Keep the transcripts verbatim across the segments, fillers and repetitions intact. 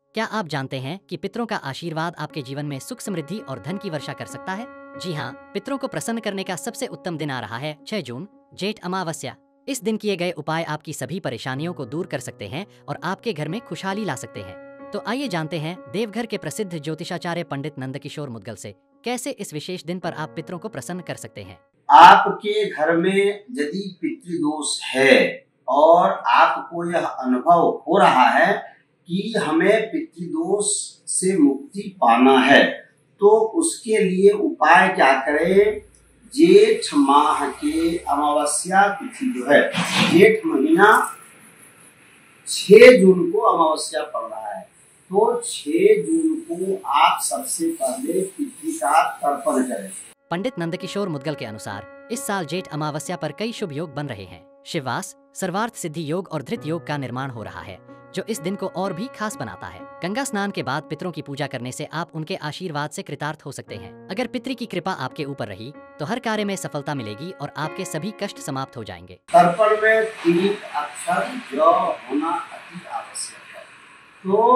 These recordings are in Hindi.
क्या आप जानते हैं कि पितरों का आशीर्वाद आपके जीवन में सुख समृद्धि और धन की वर्षा कर सकता है? जी हाँ, पितरों को प्रसन्न करने का सबसे उत्तम दिन आ रहा है छह जून, जेठ अमावस्या। इस दिन किए गए उपाय आपकी सभी परेशानियों को दूर कर सकते हैं और आपके घर में खुशहाली ला सकते हैं। तो आइए जानते हैं देवघर के प्रसिद्ध ज्योतिषाचार्य पंडित नंदकिशोर मुद्गल से कैसे इस विशेष दिन पर आप पितरों को प्रसन्न कर सकते हैं। आपके घर में यदि पितृदोष है और आपको यह अनुभव हो रहा है कि हमें पितृदोष से मुक्ति पाना है, तो उसके लिए उपाय क्या करें। जेठ माह के अमावस्या तिथि जो है, जेठ महीना छह जून को अमावस्या पड़ रहा है, तो छह जून को आप सबसे पहले पितृ का तर्पण करें। पंडित नंदकिशोर मुद्गल के अनुसार इस साल जेठ अमावस्या पर कई शुभ योग बन रहे हैं। शिववास, सर्वार्थ सिद्धि योग और धृत योग का निर्माण हो रहा है, जो इस दिन को और भी खास बनाता है। गंगा स्नान के बाद पितरों की पूजा करने से आप उनके आशीर्वाद से कृतार्थ हो सकते हैं। अगर पितृ की कृपा आपके ऊपर रही तो हर कार्य में सफलता मिलेगी और आपके सभी कष्ट समाप्त हो जाएंगे। तर्पण में तीन अक्षर जौ होना अति आवश्यक है, तो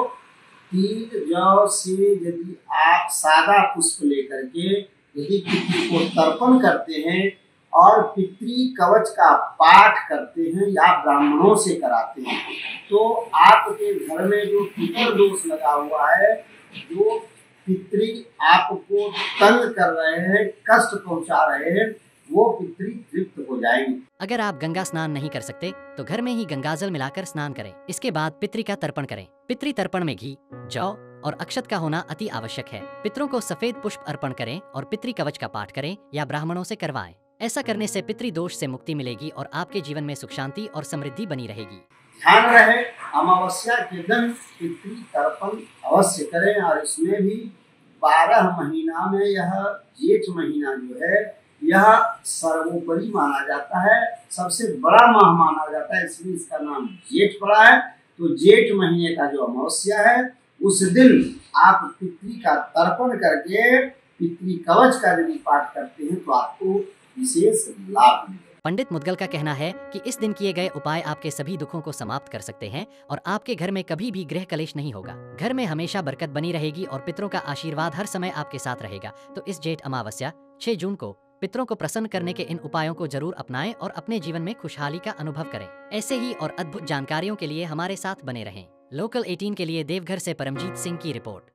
तीन जौ से यदि आप सादा पुष्प लेकर के यदि पितृ को तर्पण करते हैं और पितृ कवच का पाठ करते हैं या ब्राह्मणों से कराते हैं, तो आपके घर में जो पितृ दोष लगा हुआ है, जो पितृ आपको तंग कर रहे हैं, कष्ट पहुंचा रहे हैं, वो पितृ तृप्त हो जाएंगे। अगर आप गंगा स्नान नहीं कर सकते तो घर में ही गंगाजल मिलाकर स्नान करें। इसके बाद पितृ का तर्पण करें। पितृ तर्पण में घी, जौ और अक्षत का होना अति आवश्यक है। पितरों को सफेद पुष्प अर्पण करें और पितृ कवच का पाठ करें या ब्राह्मणों से करवाएं। ऐसा करने से पितृ दोष से मुक्ति मिलेगी और आपके जीवन में सुख शांति और समृद्धि बनी रहेगी। ध्यान रहे, अमावस्या के दिन पितृ तर्पण अवश्य करें। और इसमें भी बारह महीना में यह जेठ महीना जो है, यह सर्वोपरि माना जाता है, सबसे बड़ा माह माना जाता है, इसलिए इसका नाम जेठ पड़ा है। तो जेठ महीने का जो अमावस्या है, उस दिन आप पितृ का तर्पण करके पितृ कवच का यदि पाठ करते हैं तो आपको विशेष लाभ मिलेगा। पंडित मुद्गल का कहना है कि इस दिन किए गए उपाय आपके सभी दुखों को समाप्त कर सकते हैं और आपके घर में कभी भी गृह कलेश नहीं होगा। घर में हमेशा बरकत बनी रहेगी और पितरों का आशीर्वाद हर समय आपके साथ रहेगा। तो इस जेठ अमावस्या छह जून को पितरों को प्रसन्न करने के इन उपायों को जरूर अपनाएं और अपने जीवन में खुशहाली का अनुभव करें। ऐसे ही और अद्भुत जानकारियों के लिए हमारे साथ बने रहें। लोकल अठारह के लिए देवघर से परमजीत सिंह की रिपोर्ट।